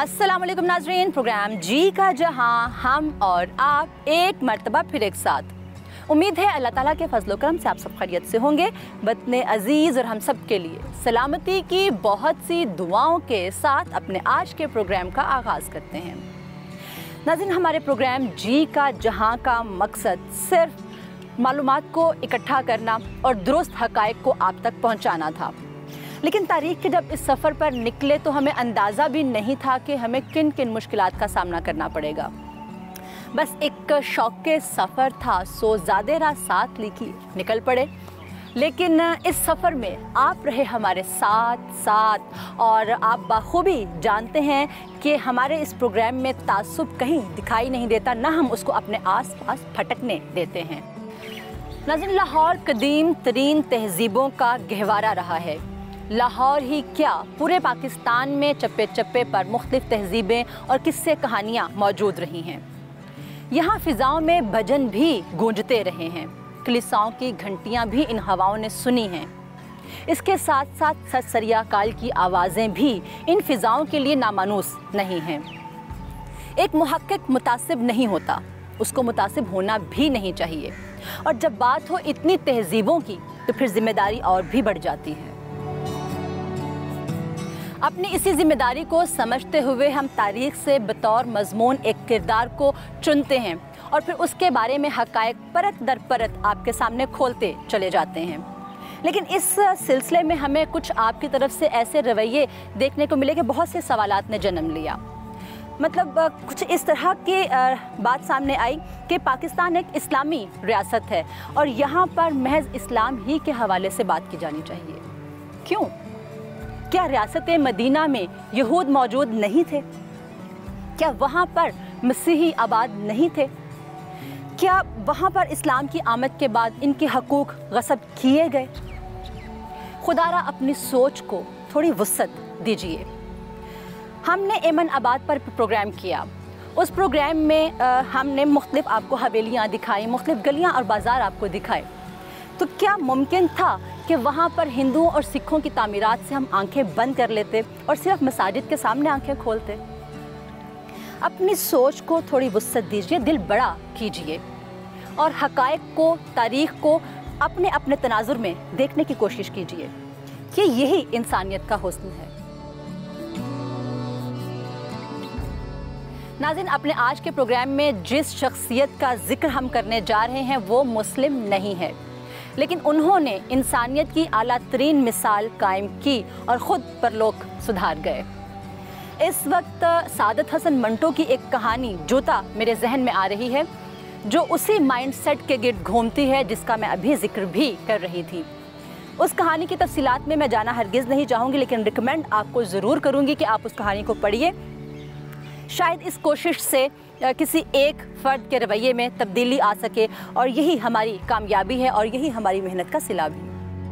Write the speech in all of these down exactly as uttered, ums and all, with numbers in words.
अस्सलाम वालेकुम नाज़रीन, प्रोग्राम जी का जहां हम और आप एक मर्तबा फिर एक साथ। उम्मीद है अल्लाह ताला के फजल करम से आप सब खैरियत से होंगे। वतन अज़ीज़ और हम सब के लिए सलामती की बहुत सी दुआओं के साथ अपने आज के प्रोग्राम का आगाज़ करते हैं। नाज़रीन, हमारे प्रोग्राम जी का जहां का मकसद सिर्फ मालूमात को इकट्ठा करना और दुरुस्त हक़ाइक़ को आप तक पहुँचाना था, लेकिन तारीख़ के जब इस सफ़र पर निकले तो हमें अंदाज़ा भी नहीं था कि हमें किन किन मुश्किलात का सामना करना पड़ेगा। बस एक शौक़ के सफ़र था, सो ज़्यादा राह साथ लेके निकल पड़े। लेकिन इस सफ़र में आप रहे हमारे साथ साथ और आप बाखूबी जानते हैं कि हमारे इस प्रोग्राम में तासुब कहीं दिखाई नहीं देता, ना हम उसको अपने आस पास फटकने देते हैं। नाज़रीन, लाहौर कदीम तरीन तहज़ीबों का गहवारा रहा है। लाहौर ही क्या, पूरे पाकिस्तान में चप्पे चप्पे पर मुख्तलिफ तहज़ीबें और किस्से कहानियाँ मौजूद रही हैं। यहाँ फ़िज़ाओं में भजन भी गूंजते रहे हैं, कलीसियाओं की घंटियाँ भी इन हवाओं ने सुनी हैं। इसके साथ साथ सत सरिया काल की आवाज़ें भी इन फ़िज़ाओं के लिए नामानूस नहीं हैं। एक मुहक्किक मुतासिब नहीं होता, उसको मुतासिब होना भी नहीं चाहिए, और जब बात हो इतनी तहज़ीबों की तो फिर ज़िम्मेदारी और भी बढ़ जाती है। अपनी इसी ज़िम्मेदारी को समझते हुए हम तारीख़ से बतौर मज़मून एक किरदार को चुनते हैं और फिर उसके बारे में हक़ाइक़ परत दर परत आपके सामने खोलते चले जाते हैं। लेकिन इस सिलसिले में हमें कुछ आपकी तरफ से ऐसे रवैये देखने को मिले कि बहुत से सवालात ने जन्म लिया। मतलब कुछ इस तरह की बात सामने आई कि पाकिस्तान एक इस्लामी रियासत है और यहाँ पर महज इस्लाम ही के हवाले से बात की जानी चाहिए। क्यों? क्या रियासत मदीना में यहूद मौजूद नहीं थे? क्या वहाँ पर मसीही आबाद नहीं थे? क्या वहाँ पर इस्लाम की आमद के बाद इनके हकूक़ गस्ब किए गए? खुदारा अपनी सोच को थोड़ी वुसअत दीजिए। हमने एमन आबाद पर प्रोग्राम किया। उस प्रोग्राम में आ, हमने मुख्तलिफ आपको हवेलियाँ दिखाई, मुख्तलिफ गलियाँ और बाज़ार आपको दिखाए। तो क्या मुमकिन था कि वहाँ पर हिंदुओं और सिखों की तामीरात से हम आंखें बंद कर लेते और सिर्फ मसाजिद के सामने आंखें खोलते? अपनी सोच को थोड़ी वुसअत दीजिए, दिल बड़ा कीजिए और हक़ाइक़ को, तारीख़ को अपने अपने तनाजुर में देखने की कोशिश कीजिए कि यही इंसानियत का हुस्न है। नाज़रीन, अपने आज के प्रोग्राम में जिस शख्सियत का जिक्र हम करने जा रहे हैं वो मुस्लिम नहीं है, लेकिन उन्होंने इंसानियत की आला तरीन मिसाल कायम की और ख़ुद परलोक सुधार गए। इस वक्त सादत हसन मंटो की एक कहानी जोता मेरे जहन में आ रही है, जो उसी माइंडसेट के गिर्द घूमती है जिसका मैं अभी जिक्र भी कर रही थी। उस कहानी की तफसीलात में मैं जाना हरगिज़ नहीं चाहूँगी, लेकिन रिकमेंड आपको ज़रूर करूँगी कि आप उस कहानी को पढ़िए। शायद इस कोशिश से किसी एक फ़र्द के रवैये में तब्दीली आ सके और यही हमारी कामयाबी है और यही हमारी मेहनत का सिला भी।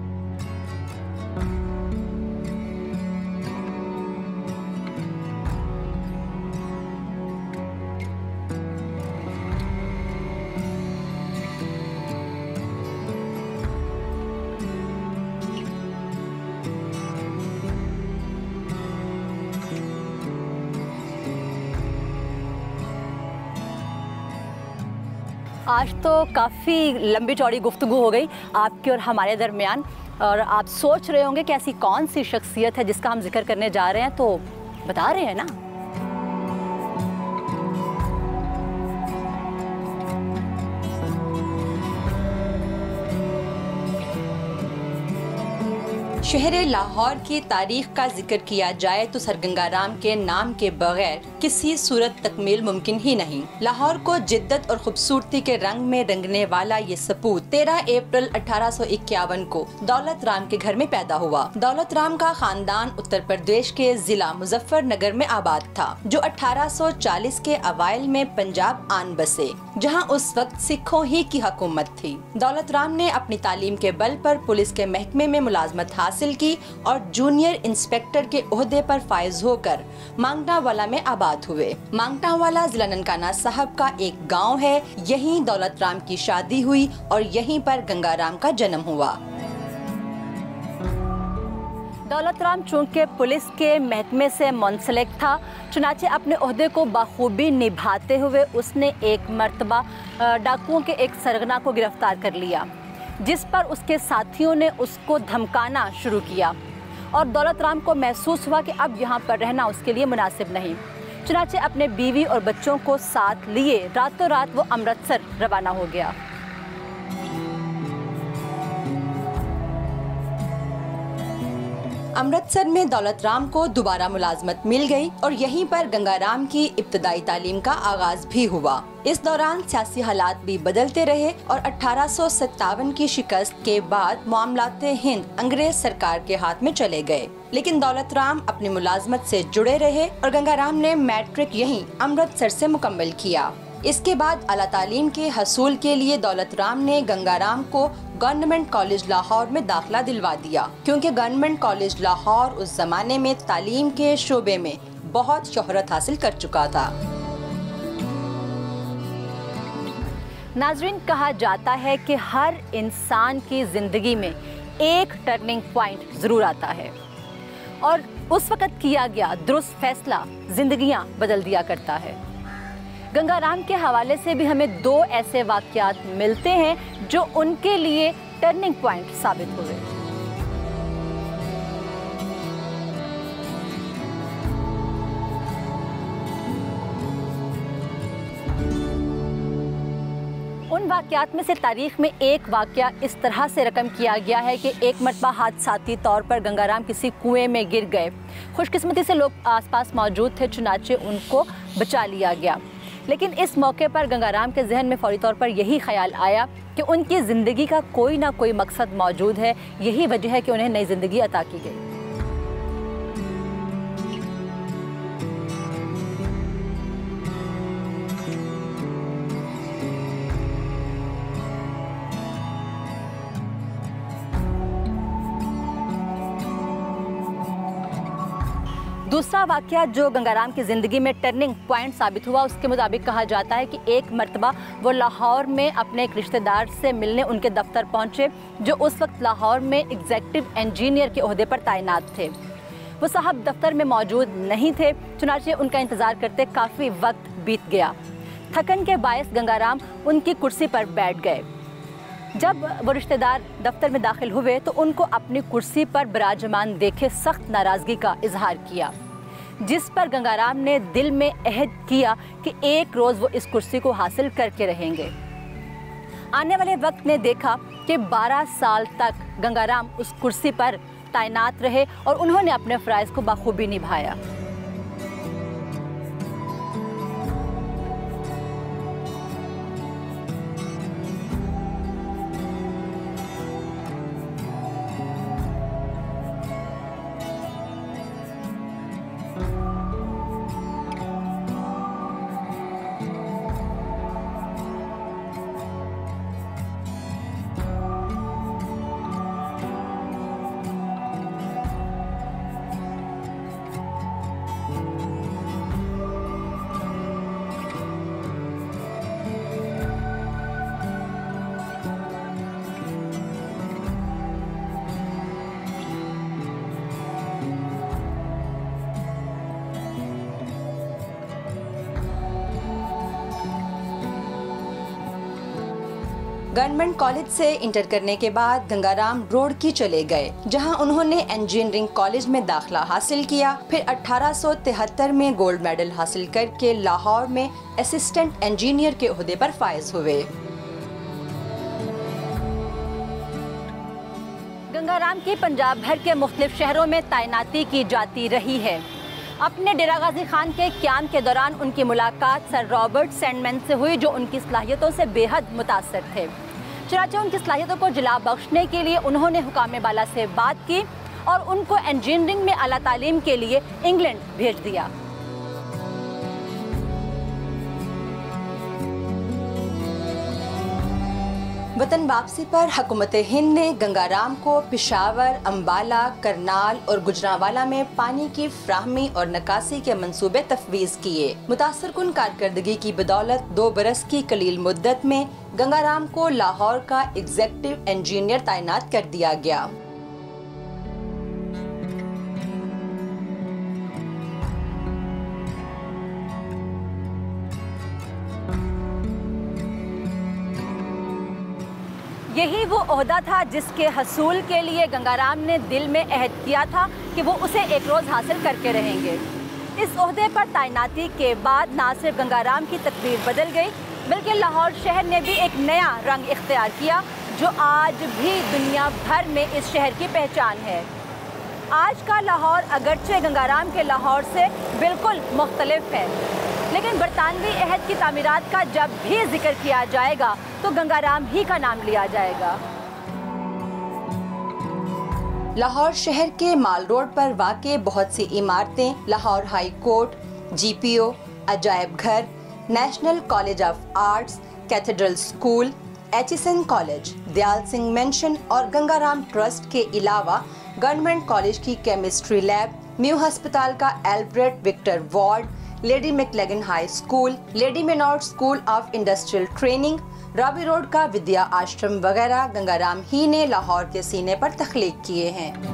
आज तो काफ़ी लंबी चौड़ी गुफ्तगू हो गई आपके और हमारे दरमियान, और आप सोच रहे होंगे कि ऐसी कौन सी शख्सियत है जिसका हम जिक्र करने जा रहे हैं, तो बता रहे हैं ना। शहर लाहौर की तारीख का जिक्र किया जाए तो सर गंगाराम के नाम के बगैर किसी सूरत तकमील मुमकिन ही नहीं। लाहौर को जिद्दत और खूबसूरती के रंग में रंगने वाला ये सपूत तेरह अप्रैल अठारह सौ इक्यावन को दौलत राम के घर में पैदा हुआ। दौलत राम का खानदान उत्तर प्रदेश के जिला मुजफ्फरनगर में आबाद था, जो अठारह सौ चालीस के अवाइल में पंजाब आन बसे, जहाँ उस वक्त सिखों ही की हुकूमत थी। दौलत राम ने अपनी तालीम के बल पर पुलिस के महकमे में मुलाजमत हासिल की और जूनियर इंस्पेक्टर के ओहदे पर फायज होकर मांगटावाला में आबाद हुए। मांगटावाला जिला ननकाना साहब का एक गांव है। यहीं दौलत राम की शादी हुई और यहीं पर गंगाराम का जन्म हुआ। दौलत राम चूंकि पुलिस के महकमे से मुंसलिक था, चुनाचे अपने ओहदे को बखूबी निभाते हुए उसने एक मर्तबा डाकुओं के एक सरगना को गिरफ्तार कर लिया, जिस पर उसके साथियों ने उसको धमकाना शुरू किया और दौलत राम को महसूस हुआ कि अब यहाँ पर रहना उसके लिए मुनासिब नहीं। चुनाचे अपने बीवी और बच्चों को साथ लिए रातों रात वो अमृतसर रवाना हो गया। अमृतसर में दौलत राम को दोबारा मुलाजमत मिल गई और यहीं पर गंगाराम की इब्तदाई तालीम का आगाज भी हुआ। इस दौरान सियासी हालात भी बदलते रहे और अठारह सौ सत्तावन की शिकस्त के बाद मामलाते हिंद अंग्रेज सरकार के हाथ में चले गए, लेकिन दौलत राम अपनी मुलाजमत से जुड़े रहे और गंगाराम ने मैट्रिक यहीं अमृतसर से मुकम्मल किया। इसके बाद आला तालीम के हसूल के लिए दौलत राम ने गंगाराम को गवर्नमेंट कॉलेज लाहौर में दाखिला दिलवा दिया, क्योंकि गवर्नमेंट कॉलेज लाहौर उस जमाने में तालीम के शोबे में बहुत शोहरत हासिल कर चुका था। नाजरीन, कहा जाता है कि हर इंसान की जिंदगी में एक टर्निंग पॉइंट जरूर आता है और उस वक़्त किया गया दुरुस्त फैसला जिंदगियां बदल दिया करता है। गंगाराम के हवाले से भी हमें दो ऐसे वाक़यात मिलते हैं जो उनके लिए टर्निंग पॉइंट साबित हुए। उन वाक़यात में से तारीख में एक वाक़या इस तरह से रकम किया गया है कि एक मरतबा हादसाती तौर पर गंगाराम किसी कुएं में गिर गए। खुशकिस्मती से लोग आसपास मौजूद थे, चुनाचे उनको बचा लिया गया। लेकिन इस मौके पर गंगाराम के जहन में फौरी तौर पर यही ख्याल आया कि उनकी ज़िंदगी का कोई ना कोई मकसद मौजूद है, यही वजह है कि उन्हें नई ज़िंदगी अता की गई। दूसरा वाक़या जो गंगाराम की ज़िंदगी में टर्निंग पॉइंट साबित हुआ, उसके मुताबिक कहा जाता है कि एक मरतबा वो लाहौर में अपने एक रिश्तेदार से मिलने उनके दफ्तर पहुंचे, जो उस वक्त लाहौर में एग्जीक्यूटिव इंजीनियर के ओहदे पर तैनात थे। वो साहब दफ्तर में मौजूद नहीं थे, चुनाचे उनका इंतज़ार करते काफ़ी वक्त बीत गया। थकन के बायस गंगाराम उनकी कुर्सी पर बैठ गए। जब वो रिश्तेदार दफ्तर में दाखिल हुए तो उनको अपनी कुर्सी पर विराजमान देखे सख्त नाराज़गी का इजहार किया, जिस पर गंगाराम ने दिल में अहद किया कि एक रोज़ वो इस कुर्सी को हासिल करके रहेंगे। आने वाले वक्त ने देखा कि बारह साल तक गंगाराम उस कुर्सी पर तैनात रहे और उन्होंने अपने फ़राइज़ को बखूबी निभाया। गवर्नमेंट कॉलेज से इंटर करने के बाद गंगाराम रोड की चले गए, जहां उन्होंने इंजीनियरिंग कॉलेज में दाखिला हासिल किया। फिर अठारह सौ तिहत्तर में गोल्ड मेडल हासिल करके लाहौर में असिस्टेंट इंजीनियर के ओहदे पर फायज हुए। गंगाराम की पंजाब भर के मुख्तलिफ शहरों में तैनाती की जाती रही है। अपने डेरा गाजी खान के क़याम के दौरान उनकी मुलाकात सर रॉबर्ट सैंडमैन से हुई, जो उनकी सलाहियतों से बेहद मुतासर थे। चुनांचे उनकी सलाहियतों को जला बख्शने के लिए उन्होंने हुकाम बाला से बात की और उनको इंजीनियरिंग में आला तालीम के लिए इंग्लैंड भेज दिया। वतन वापसी पर हुकूमत हिंद ने गंगाराम को पेशावर, अम्बाला, करनाल और गुजरांवाला में पानी की फ्राहमी और निकासी के मंसूबे तफवीज़ किए। मुतासर कुन कारकर्दगी की बदौलत दो बरस की कलील मुद्दत में गंगाराम को लाहौर का एग्जीक्यूटिव इंजीनियर तैनात कर दिया गया। यही वो ओहदा था जिसके हसूल के लिए गंगाराम ने दिल में अहद किया था कि वो उसे एक रोज़ हासिल करके रहेंगे। इस ओहदे पर तैनाती के बाद ना सिर्फ गंगाराम की तकदीर बदल गई, बल्कि लाहौर शहर ने भी एक नया रंग इख्तियार किया जो आज भी दुनिया भर में इस शहर की पहचान है। आज का लाहौर अगरचे गंगाराम के लाहौर से बिल्कुल मुख्तलिफ है, लेकिन बरतानवी अहद की तामीरात का जब भी जिक्र किया जाएगा तो गंगाराम ही का नाम लिया जाएगा। लाहौर शहर के माल रोड पर वाक़े बहुत सी इमारतें Lahore high court, G P O, अजायब घर, national college of arts, cathedral school, H S N college, Dayal Singh mansion और गंगाराम ट्रस्ट के अलावा गवर्नमेंट कॉलेज की केमिस्ट्री लैब, म्यू अस्पताल का Albert Victor ward, lady McLagan high school, lady Maynard school of industrial training, रॉबी रोड का विद्या आश्रम वगैरह गंगाराम ही ने लाहौर के सीने पर तख्लीक किए हैं।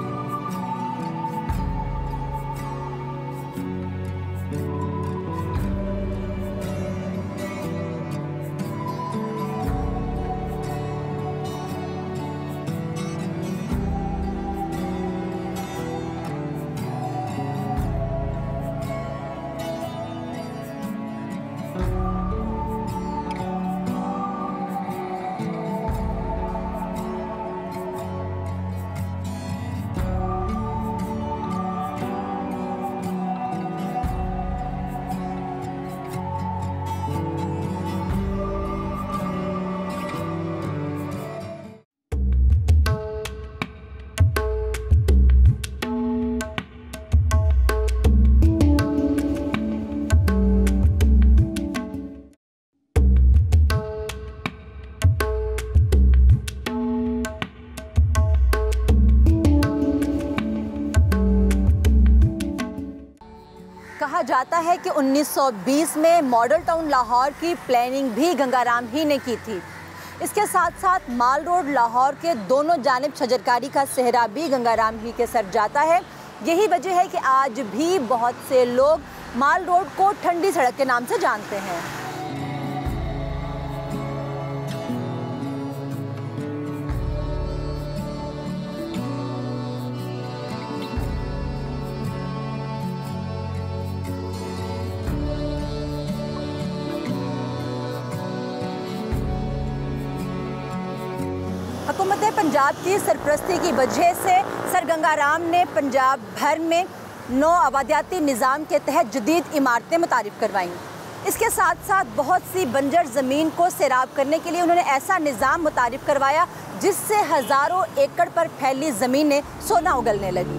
कहा जाता है कि उन्नीस सौ बीस में मॉडल टाउन लाहौर की प्लानिंग भी गंगाराम ही ने की थी। इसके साथ साथ माल रोड लाहौर के दोनों जानिब शजरकारी का सेहरा भी गंगाराम ही के सर जाता है। यही वजह है कि आज भी बहुत से लोग माल रोड को ठंडी सड़क के नाम से जानते हैं। हुकूमत पंजाब की सरपरस्ती की वजह से सर गंगाराम ने पंजाब भर में नौ आबादियाती निज़ाम के तहत जदीद इमारतें मुतारिफ करवाईं। इसके साथ साथ बहुत सी बंजर ज़मीन को सैराब करने के लिए उन्होंने ऐसा निज़ाम मुतारिफ करवाया जिससे हज़ारों एकड़ पर फैली ज़मीनें सोना उगलने लगी।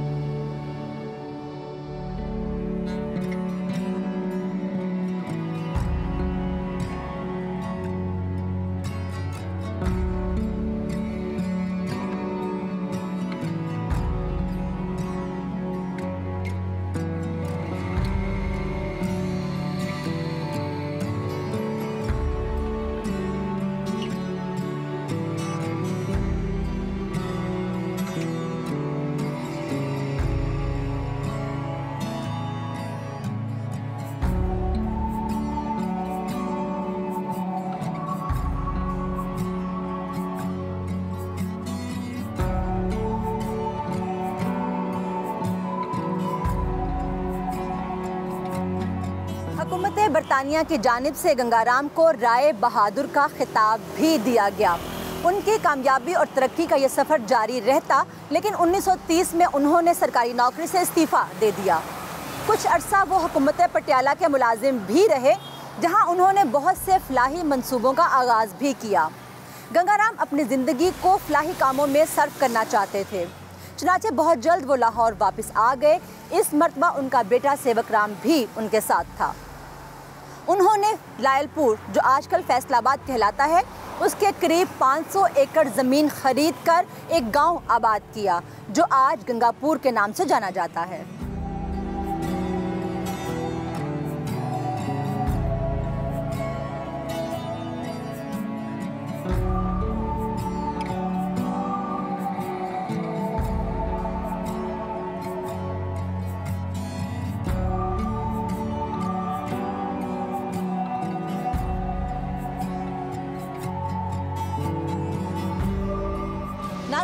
हुकूमत बरतानिया की जानिब से गंगाराम को राय बहादुर का खिताब भी दिया गया। उनकी कामयाबी और तरक्की का ये सफ़र जारी रहता, लेकिन उन्नीस सौ तीस में उन्होंने सरकारी नौकरी से इस्तीफ़ा दे दिया। कुछ अरसा वो हुकूमत पटियाला के मुलाजिम भी रहे, जहां उन्होंने बहुत से फलाही मंसूबों का आगाज़ भी किया। गंगाराम अपनी ज़िंदगी को फलाही कामों में सर्फ करना चाहते थे, चुनाचे बहुत जल्द वो लाहौर वापस आ गए। इस मरतबा उनका बेटा सेवक राम भी उनके साथ था। उन्होंने लायलपुर, जो आजकल फैसलाबाद कहलाता है, उसके करीब पाँच सौ एकड़ ज़मीन खरीद कर एक गांव आबाद किया जो आज गंगापुर के नाम से जाना जाता है।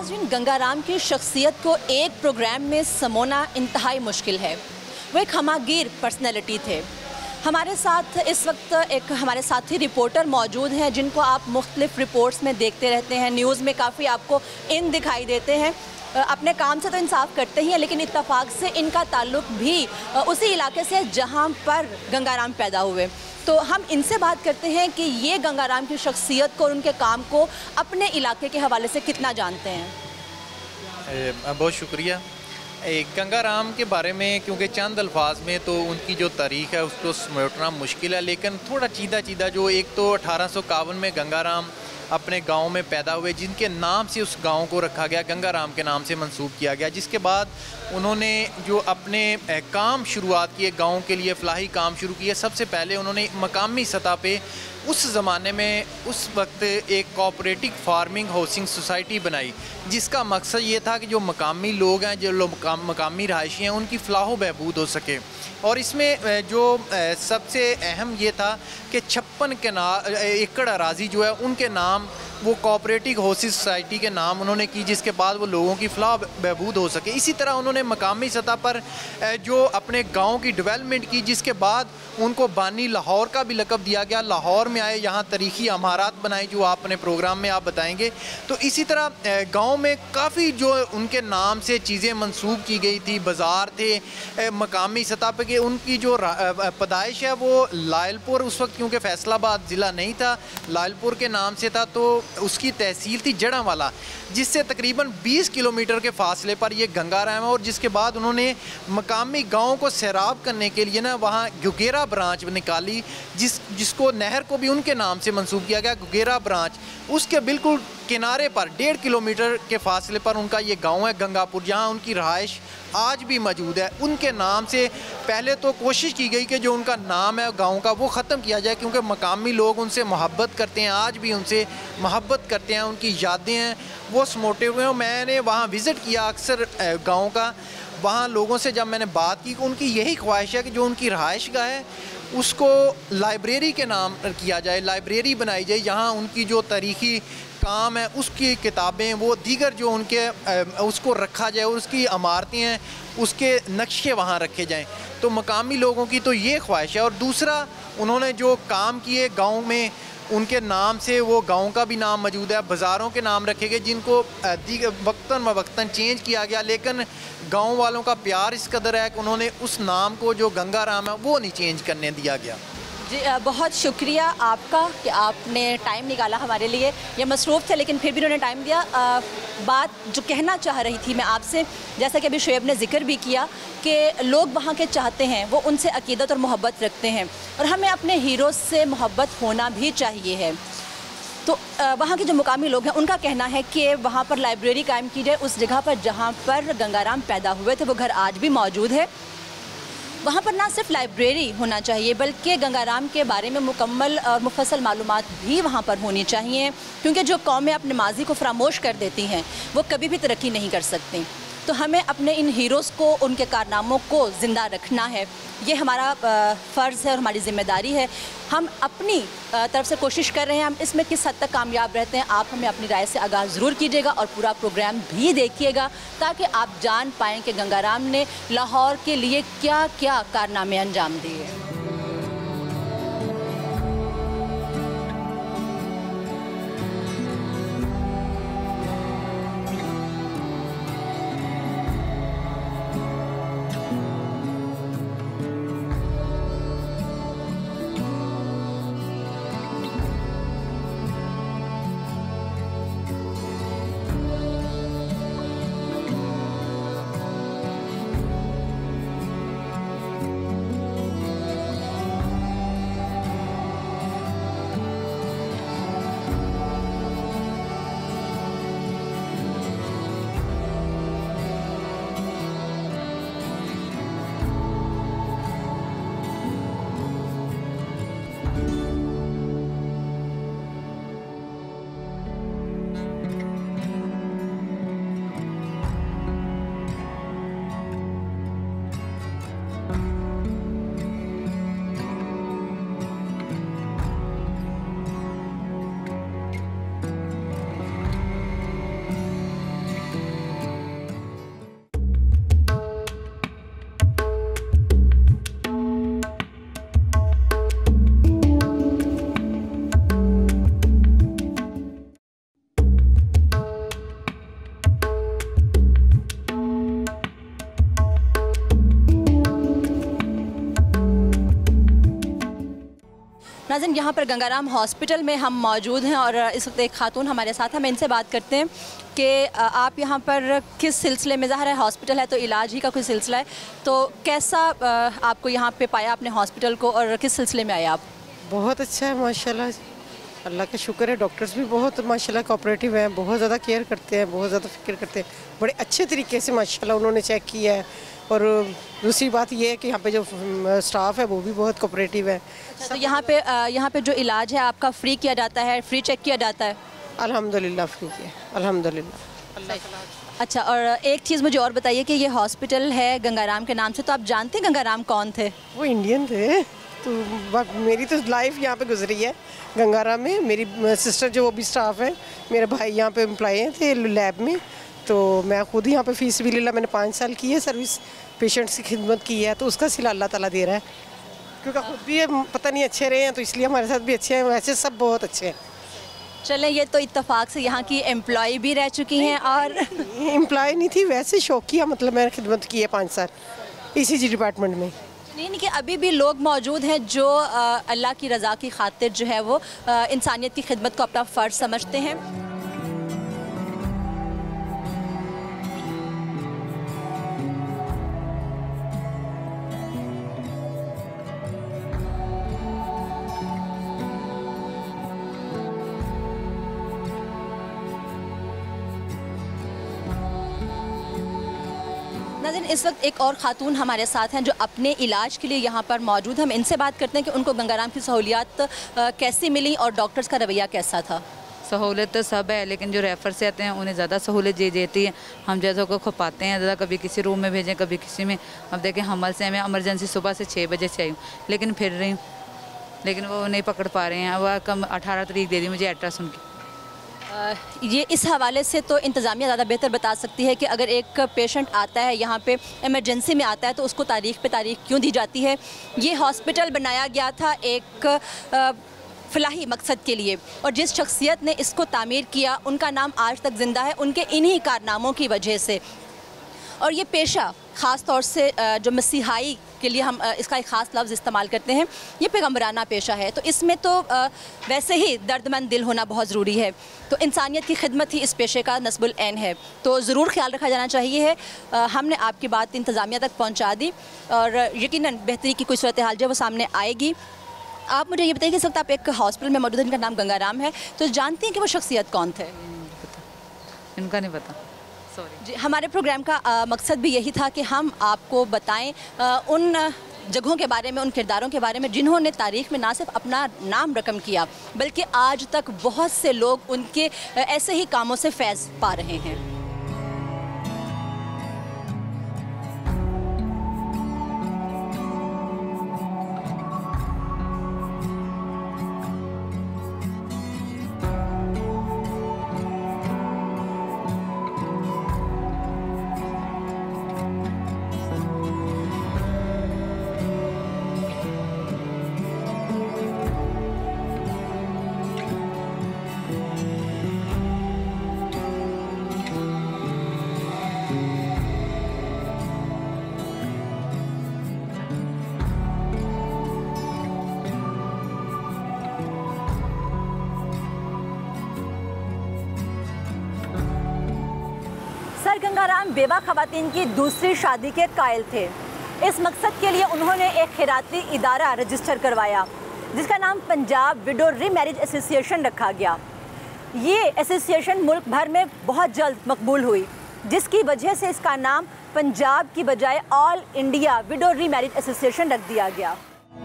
नाज़रीन, गंगाराम की शख्सियत को एक प्रोग्राम में समोना इंतहाई मुश्किल है। वो एक हमागीर पर्सनैलिटी थे। हमारे साथ इस वक्त एक हमारे साथी रिपोर्टर मौजूद हैं जिनको आप मुख्तलिफ रिपोर्ट्स में देखते रहते हैं, न्यूज़ में काफ़ी आपको इन दिखाई देते हैं। अपने काम से तो इंसाफ करते ही हैं, लेकिन इत्तफाक से इनका ताल्लुक़ भी उसी इलाके से जहाँ पर गंगाराम पैदा हुए। तो हम इनसे बात करते हैं कि ये गंगाराम की शख्सियत को और उनके काम को अपने इलाके के हवाले से कितना जानते हैं। बहुत शुक्रिया। गंगाराम के बारे में क्योंकि चंद अल्फाज में तो उनकी जो तारीख़ है उसको समेटना मुश्किल है, लेकिन थोड़ा चीदा चीदा जो एक तो अठारह सौ इक्यावन में गंगाराम अपने गांव में पैदा हुए, जिनके नाम से उस गांव को रखा गया, गंगाराम के नाम से मंसूब किया गया। जिसके बाद उन्होंने जो अपने काम शुरुआत किए, गांव के लिए फलाही काम शुरू किए। सबसे पहले उन्होंने मकामी सतह पे उस ज़माने में उस वक्त एक कोऑपरेटिव फार्मिंग हाउसिंग सोसाइटी बनाई, जिसका मकसद ये था कि जो मकामी लोग हैं, जो लोग मकामी रहायशी हैं, उनकी फलाह बहबूद हो सके। और इसमें जो सबसे अहम ये था कि छप्पन के ना एकड़ अराजी जो है उनके नाम वो कोऑपरेटिव हाउसिंग सोसाइटी के नाम उन्होंने की, जिसके बाद वो लोगों की फलाह बहबूद हो सके। इसी तरह उन्होंने मकामी सतह पर जो अपने गांव की डेवलपमेंट की, जिसके बाद उनको बानी लाहौर का भी लक़ब दिया गया। लाहौर में आए, यहाँ तारीख़ी अमारात बनाए जो आप अपने प्रोग्राम में आप बताएंगे। तो इसी तरह गांव में काफ़ी जो उनके नाम से चीज़ें मंसूब की गई थी, बाज़ार थे मकामी सतह पर कि उनकी जो पैदाइश है वो लायलपुर, उस वक्त क्योंकि फैसलाबाद ज़िला नहीं था, लायलपुर के नाम से था, तो उसकी तहसील थी जड़ांवाला, जिससे तकरीबन बीस किलोमीटर के फासले पर ये गंगाराम है। और जिसके बाद उन्होंने मकामी गाँव को सैराब करने के लिए ना वहाँ गुगेरा ब्रांच निकाली, जिस जिसको नहर को भी उनके नाम से मंसूब किया गया, गुगेरा ब्रांच। उसके बिल्कुल किनारे पर डेढ़ किलोमीटर के फासले पर उनका ये गांव है गंगापुर, जहां उनकी रहाइश आज भी मौजूद है। उनके नाम से पहले तो कोशिश की गई कि जो उनका नाम है गांव का वो ख़त्म किया जाए, क्योंकि मकामी लोग उनसे मोहब्बत करते हैं, आज भी उनसे मोहब्बत करते हैं, उनकी यादें हैं वो समोटे हुए हैं। मैंने वहाँ विज़िट किया अक्सर गाँव का, वहाँ लोगों से जब मैंने बात की, उनकी यही ख्वाहिश है कि जो उनकी रहाइश गाह है उसको लाइब्रेरी के नाम किया जाए, लाइब्रेरी बनाई जाए, यहाँ उनकी जो तारीख़ी काम है उसकी किताबें, वो दीगर जो उनके उसको रखा जाए, और उसकी इमारतें हैं उसके नक्शे वहाँ रखे जाएं। तो मकामी लोगों की तो ये ख्वाहिश है। और दूसरा, उन्होंने जो काम किए गांव में, उनके नाम से वो गांव का भी नाम मौजूद है, बाज़ारों के नाम रखे गए जिनको वक्तन व चेंज किया गया, लेकिन गांव वालों का प्यार इस कदर है कि उन्होंने उस नाम को जो गंगाराम है वो नहीं चेंज करने दिया गया। जी बहुत शुक्रिया आपका कि आपने टाइम निकाला हमारे लिए। ये मसरूफ़ थे लेकिन फिर भी उन्होंने टाइम दिया। आ, बात जो कहना चाह रही थी मैं आपसे, जैसा कि अभी शुएब ने जिक्र भी किया कि लोग वहाँ के चाहते हैं, वो उनसे अकीदत और मोहब्बत रखते हैं, और हमें अपने हीरोज़ से मोहब्बत होना भी चाहिए है। तो वहाँ के जो मुकामी लोग हैं उनका कहना है कि वहाँ पर लाइब्रेरी कायम की जाए, उस जगह पर जहाँ पर गंगाराम पैदा हुए थे, वो घर आज भी मौजूद है। वहाँ पर ना सिर्फ लाइब्रेरी होना चाहिए बल्कि गंगाराम के बारे में मुकम्मल और मुफस्सल मालूमात भी वहाँ पर होनी चाहिए, क्योंकि जो कौमें अपने माजी को फरामोश कर देती हैं वो कभी भी तरक्की नहीं कर सकती। तो हमें अपने इन हीरोज़ को, उनके कारनामों को ज़िंदा रखना है, ये हमारा फ़र्ज़ है और हमारी ज़िम्मेदारी है। हम अपनी तरफ से कोशिश कर रहे हैं, हम इसमें किस हद तक कामयाब रहते हैं आप हमें अपनी राय से आगाह ज़रूर कीजिएगा और पूरा प्रोग्राम भी देखिएगा, ताकि आप जान पाएँ कि गंगाराम ने लाहौर के लिए क्या क्या कारनामे अंजाम दिए। नाज़रीन, यहाँ पर गंगाराम हॉस्पिटल में हम मौजूद हैं और इस वक्त एक खातून हमारे साथ हैं। हम इनसे बात करते हैं कि आप यहाँ पर किस सिलसिले में, ज़ाहिर है हॉस्पिटल है तो इलाज ही का कोई सिलसिला है, तो कैसा आपको यहाँ पे पाया आपने हॉस्पिटल को और किस सिलसिले में आए आप? बहुत अच्छा है माशाल्लाह, अल्लाह का शुक्र है। डॉक्टर्स भी बहुत माशाल्लाह कोऑपरेटिव हैं, बहुत ज़्यादा केयर करते हैं, बहुत ज़्यादा फिक्र करते हैं, बड़े अच्छे तरीके से माशाल्लाह उन्होंने चेक किया है। और दूसरी बात ये है कि यहाँ पे जो स्टाफ है वो भी बहुत कोऑपरेटिव है। अच्छा, तो यहाँ पे यहाँ पे जो इलाज है आपका फ्री किया जाता है, फ्री चेक किया जाता है? अल्हम्दुलिल्लाह फ्री किया, अल्हम्दुलिल्लाह। अच्छा, और एक चीज़ मुझे और बताइए कि ये हॉस्पिटल है गंगाराम के नाम से, तो आप जानते हैं गंगाराम कौन थे? वो इंडियन थे, तो मेरी तो लाइफ यहाँ पे गुजरी है गंगाराम में। मेरी सिस्टर जो वो भी स्टाफ है, मेरे भाई यहाँ पे एम्प्लॉय थे लैब में, तो मैं खुद यहाँ पे फीस भी ले ला, मैंने पाँच साल की है सर्विस, पेशेंट्स की खिदमत की है, तो उसका सिला अल्लाह ताला दे रहा है। क्योंकि खुद भी पता नहीं अच्छे रहे हैं तो इसलिए हमारे साथ भी अच्छे हैं, वैसे सब बहुत अच्छे हैं। चलें, ये तो इत्तेफाक से यहाँ की एम्प्लॉय भी रह चुकी हैं। और एम्प्लॉय नहीं थी, वैसे शौक किया, मतलब मैंने खिदमत की है पाँच साल ईसीजी डिपार्टमेंट में। नहीं नहीं कि अभी भी लोग मौजूद हैं जो अल्लाह की रज़ा की खातिर जो है वो आ, इंसानियत की खिदमत को अपना फ़र्ज़ समझते हैं। नाज़रीन, इस वक्त एक और ख़ातून हमारे साथ हैं जो अपने इलाज के लिए यहाँ पर मौजूद हैं। हम इनसे बात करते हैं कि उनको गंगाराम की सहूलियात कैसी मिली और डॉक्टर्स का रवैया कैसा था। सहूलत तो सब है, लेकिन जो रेफ़र से आते हैं उन्हें ज़्यादा सहूलत दे देती है। हम जैसों को खपाते हैं ज़्यादा, कभी किसी रूम में भेजें, कभी किसी में। अब देखें हमल से मैं इमरजेंसी सुबह से छः बजे से आई हूँ, लेकिन फिर रही हूँ, लेकिन वो नहीं पकड़ पा रहे हैं। वह कम अठारह तारीख दे दी मुझे अल्ट्रासाउंड की। ये इस हवाले से तो इंतज़ामिया ज़्यादा बेहतर बता सकती है कि अगर एक पेशेंट आता है यहाँ पे इमरजेंसी में आता है तो उसको तारीख पे तारीख क्यों दी जाती है। ये हॉस्पिटल बनाया गया था एक फ़लाही मकसद के लिए, और जिस शख्सियत ने इसको तामीर किया उनका नाम आज तक ज़िंदा है, उनके इन्हीं कारनामों की वजह से। और ये पेशा ख़ास तौर से जो मसीहाई के लिए हम इसका एक ख़ास लफ्ज़ इस्तेमाल करते हैं, ये पैगम्बराना पेशा है, तो इसमें तो वैसे ही दर्दमंद दिल होना बहुत ज़रूरी है। तो इंसानियत की खिदमत ही इस पेशे का नस्बुल ऐन है, तो ज़रूर ख्याल रखा जाना चाहिए है। हमने आपकी बात इंतज़ामिया तक पहुँचा दी और यकीनन बेहतरी की कोई सूरत हाल जो वो सामने आएगी। आप मुझे ये बताइए कि इस वक्त आप एक हॉस्पिटल में मौजूद हैं जिनका नाम गंगाराम है, तो जानती हैं कि वो शख्सियत कौन थे? इनका नहीं पता, सॉरी जी। हमारे प्रोग्राम का आ, मकसद भी यही था कि हम आपको बताएं आ, उन जगहों के बारे में, उन किरदारों के बारे में जिन्होंने तारीख़ में ना सिर्फ अपना नाम रकम किया, बल्कि आज तक बहुत से लोग उनके ऐसे ही कामों से फैज़ पा रहे हैं। गंगाराम बेवा खवातीन की दूसरी शादी के कायल थे। इस मकसद के लिए उन्होंने एक खैराती इदारा रजिस्टर करवाया जिसका नाम पंजाब विडो रीमैरिज एसोसिएशन रखा गया। ये एसोसिएशन मुल्क भर में बहुत जल्द मकबूल हुई, जिसकी वजह से इसका नाम पंजाब की बजाय all India widow remarriage association रख दिया गया।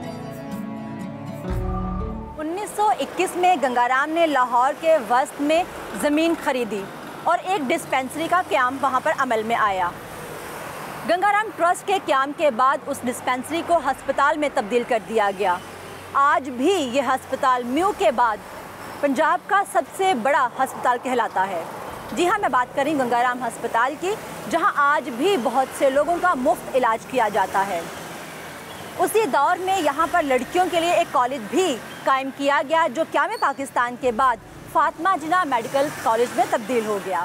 उन्नीस सौ इक्कीस में गंगाराम ने लाहौर के वस्त में ज़मीन खरीदी और एक डिस्पेंसरी का क़याम वहाँ पर अमल में आया। गंगाराम ट्रस्ट के क़याम के बाद उस डिस्पेंसरी को हस्पताल में तब्दील कर दिया गया। आज भी ये हस्पताल म्यू के बाद पंजाब का सबसे बड़ा हस्पताल कहलाता है। जी हाँ, मैं बात कर रही हूँ गंगाराम हस्पताल की, जहाँ आज भी बहुत से लोगों का मुफ्त इलाज किया जाता है। उसी दौर में यहाँ पर लड़कियों के लिए एक कॉलेज भी कायम किया गया जो क़याम पाकिस्तान के बाद फातिमा जिन्ना मेडिकल कॉलेज में तब्दील हो गया।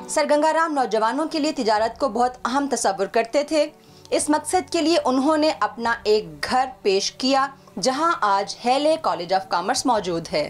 सर गंगाराम नौजवानों के लिए तिजारत को बहुत अहम तस्वुर करते थे। इस मकसद के लिए उन्होंने अपना एक घर पेश किया जहां आज हेले कॉलेज ऑफ कॉमर्स मौजूद है।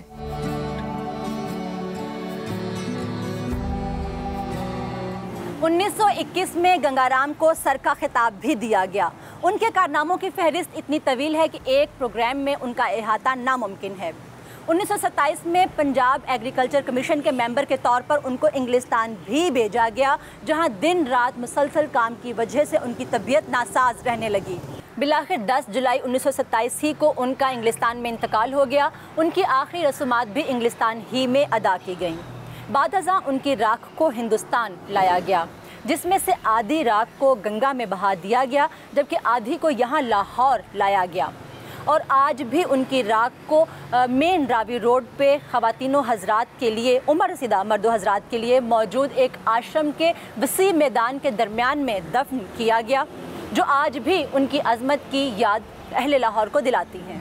उन्नीस सौ इक्कीस में गंगाराम को सर का खिताब भी दिया गया। उनके कारनामों की फहरिस्त इतनी तवील है कि एक प्रोग्राम में उनका अहाता नामुमकिन है। उन्नीस सौ सत्ताईस में पंजाब एग्रीकल्चर कमीशन के मेंबर के तौर पर उनको इंग्लिस्तान भी भेजा गया, जहां दिन रात मुसलसल काम की वजह से उनकी तबीयत नासाज रहने लगी। बिलाखिर दस जुलाई उन्नीस सौ सत्ताईस ही को उनका इंग्लिस्तान में इंतकाल हो गया। उनकी आखिरी रसूमात भी इंग्लिस्तान ही में अदा की गईं। बाद अज़ां उनकी राख को हिंदुस्तान लाया गया, जिसमें से आधी राख को गंगा में बहा दिया गया, जबकि आधी को यहाँ लाहौर लाया गया। और आज भी उनकी राख को मेन रावी रोड पे ख़वातीनो हज़रात के लिए, उम्र रसीदा मर्दो हज़रात के लिए मौजूद एक आश्रम के वसी मैदान के दरमियान में दफन किया गया, जो आज भी उनकी अज़मत की याद अहले लाहौर को दिलाती हैं।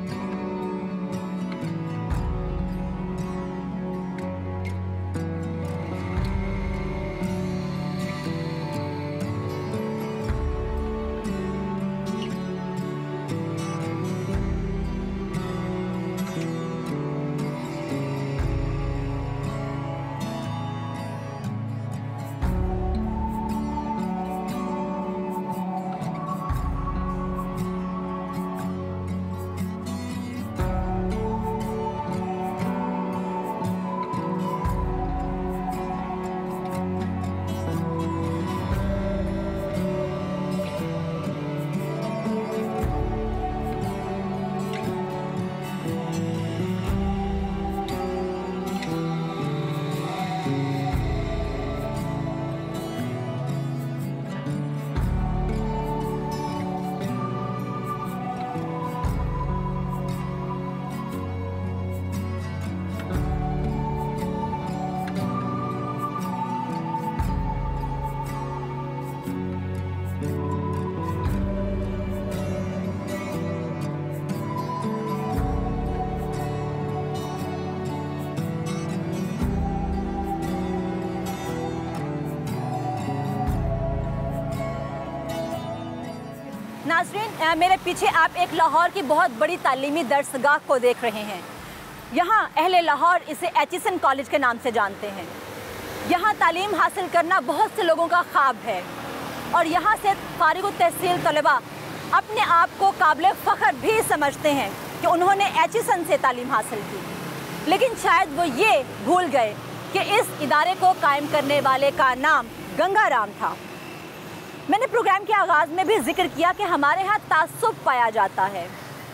नाज़रीन, मेरे पीछे आप एक लाहौर की बहुत बड़ी तालीमी दरसगाह को देख रहे हैं। यहाँ अहले लाहौर इसे एचिसन कॉलेज के नाम से जानते हैं। यहाँ तालीम हासिल करना बहुत से लोगों का ख्वाब है और यहाँ से फारिग तहसील तलबा अपने आप को काबिल फ़ख्र भी समझते हैं कि उन्होंने एचिसन से तालीम हासिल की। लेकिन शायद वो ये भूल गए कि इस इदारे को कायम करने वाले का नाम गंगाराम था। मैंने प्रोग्राम के आगाज़ में भी जिक्र किया कि हमारे यहाँ तासुब पाया जाता है।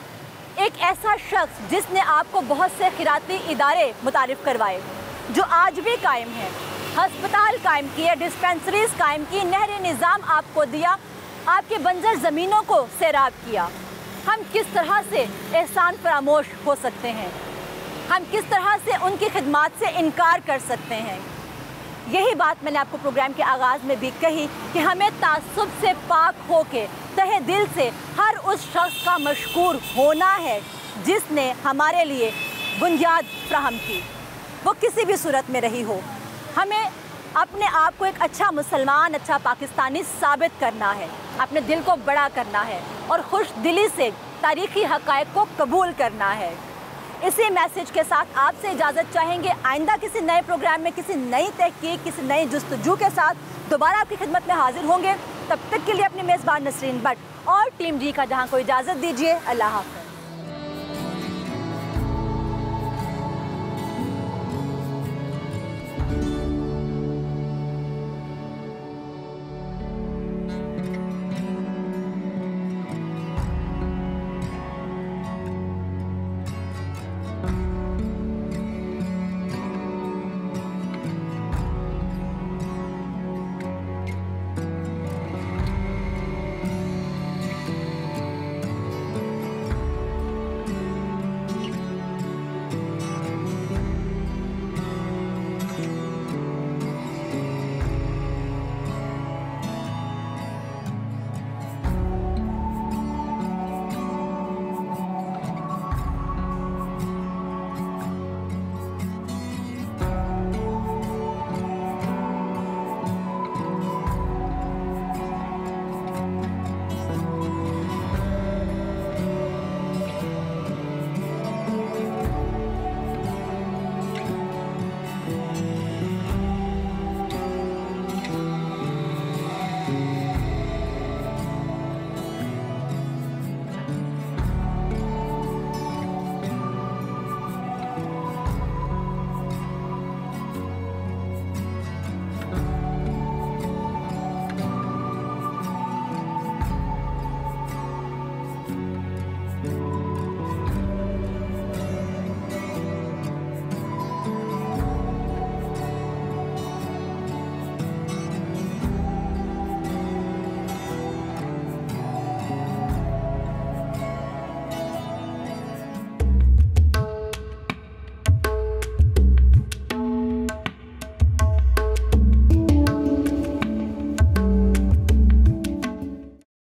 एक ऐसा शख्स जिसने आपको बहुत से खिराती इदारे मुतारिफ़ करवाए जो आज भी कायम हैं, हस्पताल कायम किए, डिस्पेंसरीज कायम की, नहरी निज़ाम आपको दिया, आपके बंजर ज़मीनों को सैराब किया। हम किस तरह से एहसान फरामोश हो सकते हैं? हम किस तरह से उनकी खिदमात से इनकार कर सकते हैं? यही बात मैंने आपको प्रोग्राम के आगाज़ में भी कही कि हमें तासुब से पाक होके तहे दिल से हर उस शख्स का मशकूर होना है जिसने हमारे लिए बुनियाद फ्राहम की, वो किसी भी सूरत में रही हो। हमें अपने आप को एक अच्छा मुसलमान, अच्छा पाकिस्तानी साबित करना है, अपने दिल को बड़ा करना है और खुश दिली से तारीख़ी हक़ाइक़ को कबूल करना है। इसी मैसेज के साथ आपसे इजाज़त चाहेंगे। आइंदा किसी नए प्रोग्राम में, किसी नई तहकीक, किसी नई जुस्तजू के साथ दोबारा आपकी खिदमत में हाजिर होंगे। तब तक के लिए अपनी मेज़बान नसरीन भट्ट और टीम जी का जहां को इजाज़त दीजिए। अल्लाह हाफ़िज़।